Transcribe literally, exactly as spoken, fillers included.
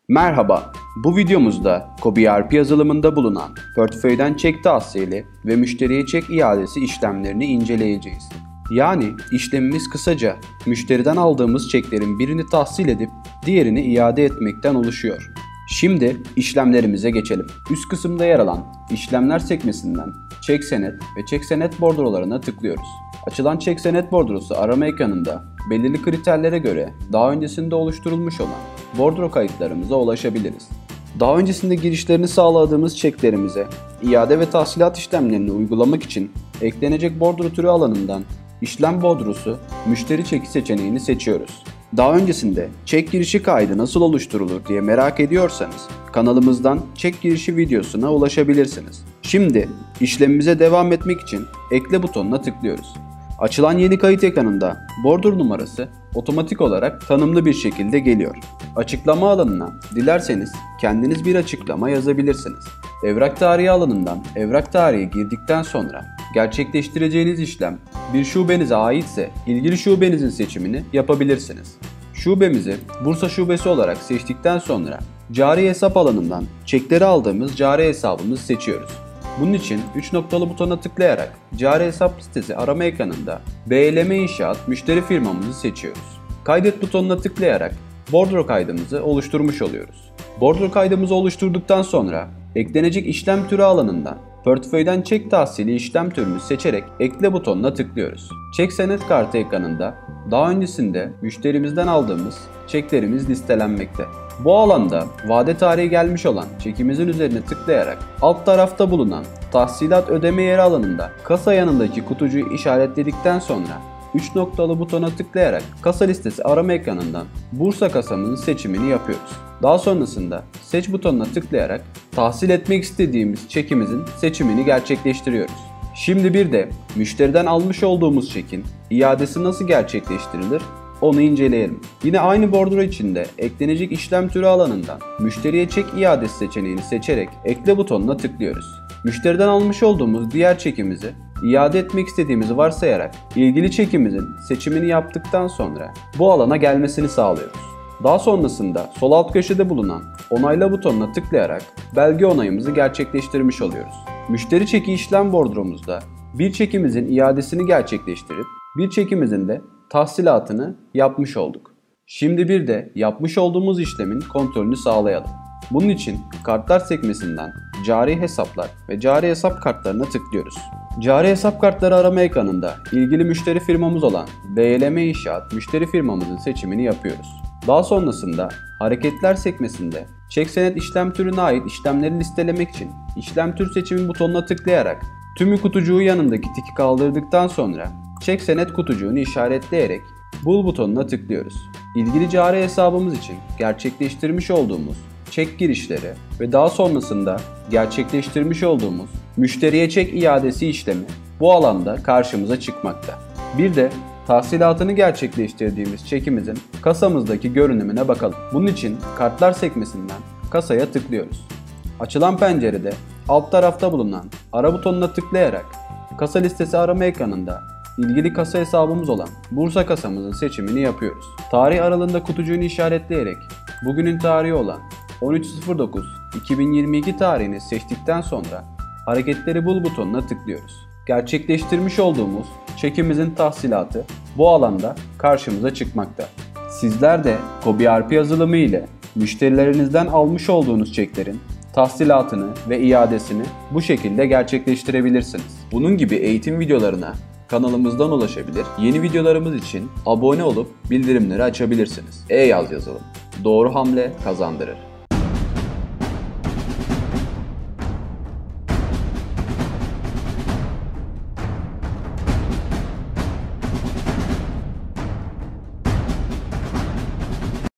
Merhaba, bu videomuzda Kobi E R P yazılımında bulunan portföyden çek tahsili ve müşteriye çek iadesi işlemlerini inceleyeceğiz. Yani işlemimiz kısaca müşteriden aldığımız çeklerin birini tahsil edip diğerini iade etmekten oluşuyor. Şimdi işlemlerimize geçelim. Üst kısımda yer alan işlemler sekmesinden çek senet ve çek senet bordrolarına tıklıyoruz. Açılan çek senet bordrosu arama ekranında belirli kriterlere göre daha öncesinde oluşturulmuş olan bordro kayıtlarımıza ulaşabiliriz. Daha öncesinde girişlerini sağladığımız çeklerimize iade ve tahsilat işlemlerini uygulamak için eklenecek bordro türü alanından işlem bordrosu müşteri çeki seçeneğini seçiyoruz. Daha öncesinde çek girişi kaydı nasıl oluşturulur diye merak ediyorsanız kanalımızdan çek girişi videosuna ulaşabilirsiniz. Şimdi işlemimize devam etmek için ekle butonuna tıklıyoruz. Açılan yeni kayıt ekranında bordro numarası otomatik olarak tanımlı bir şekilde geliyor. Açıklama alanına dilerseniz kendiniz bir açıklama yazabilirsiniz. Evrak tarihi alanından evrak tarihi girdikten sonra gerçekleştireceğiniz işlem bir şubenize aitse ilgili şubenizin seçimini yapabilirsiniz. Şubemizi Bursa şubesi olarak seçtikten sonra cari hesap alanından çekleri aldığımız cari hesabımızı seçiyoruz. Bunun için üç noktalı butona tıklayarak cari hesap listesi arama ekranında B L M İnşaat müşteri firmamızı seçiyoruz. Kaydet butonuna tıklayarak bordro kaydımızı oluşturmuş oluyoruz. Bordro kaydımızı oluşturduktan sonra eklenecek işlem türü alanından portföyden çek tahsili işlem türünü seçerek ekle butonuna tıklıyoruz. Çek senet kartı ekranında daha öncesinde müşterimizden aldığımız çeklerimiz listelenmekte. Bu alanda vade tarihi gelmiş olan çekimizin üzerine tıklayarak alt tarafta bulunan tahsilat ödeme yeri alanında kasa yanındaki kutucuğu işaretledikten sonra üç noktalı butona tıklayarak kasa listesi arama ekranından Bursa kasamızın seçimini yapıyoruz. Daha sonrasında seç butonuna tıklayarak tahsil etmek istediğimiz çekimizin seçimini gerçekleştiriyoruz. Şimdi bir de müşteriden almış olduğumuz çekin iadesi nasıl gerçekleştirilir onu inceleyelim. Yine aynı bordro içinde eklenecek işlem türü alanından müşteriye çek iadesi seçeneğini seçerek ekle butonuna tıklıyoruz. Müşteriden almış olduğumuz diğer çekimizi iade etmek istediğimizi varsayarak ilgili çekimizin seçimini yaptıktan sonra bu alana gelmesini sağlıyoruz. Daha sonrasında sol alt köşede bulunan onayla butonuna tıklayarak belge onayımızı gerçekleştirmiş oluyoruz. Müşteri çeki işlem bordromuzda bir çekimizin iadesini gerçekleştirip bir çekimizin de tahsilatını yapmış olduk. Şimdi bir de yapmış olduğumuz işlemin kontrolünü sağlayalım. Bunun için kartlar sekmesinden cari hesaplar ve cari hesap kartlarına tıklıyoruz. Cari hesap kartları arama ekranında ilgili müşteri firmamız olan B L M İnşaat müşteri firmamızın seçimini yapıyoruz. Daha sonrasında hareketler sekmesinde çek senet işlem türüne ait işlemleri listelemek için işlem tür seçimi butonuna tıklayarak tümü kutucuğu yanındaki tiki kaldırdıktan sonra çek senet kutucuğunu işaretleyerek bul butonuna tıklıyoruz. İlgili cari hesabımız için gerçekleştirmiş olduğumuz çek girişleri ve daha sonrasında gerçekleştirmiş olduğumuz müşteriye çek iadesi işlemi bu alanda karşımıza çıkmakta. Bir de tahsilatını gerçekleştirdiğimiz çekimizin kasamızdaki görünümüne bakalım. Bunun için kartlar sekmesinden kasaya tıklıyoruz. Açılan pencerede alt tarafta bulunan ara butonuna tıklayarak kasa listesi arama ekranında ilgili kasa hesabımız olan Bursa kasamızın seçimini yapıyoruz. Tarih aralığında kutucuğunu işaretleyerek bugünün tarihi olan on üç dokuz iki bin yirmi iki tarihini seçtikten sonra hareketleri bul butonuna tıklıyoruz. Gerçekleştirmiş olduğumuz çekimizin tahsilatı bu alanda karşımıza çıkmakta. Sizler de Kobi E R P yazılımı ile müşterilerinizden almış olduğunuz çeklerin tahsilatını ve iadesini bu şekilde gerçekleştirebilirsiniz. Bunun gibi eğitim videolarına kanalımızdan ulaşabilir, yeni videolarımız için abone olup bildirimleri açabilirsiniz. E-Yaz yazılım. Doğru hamle kazandırır.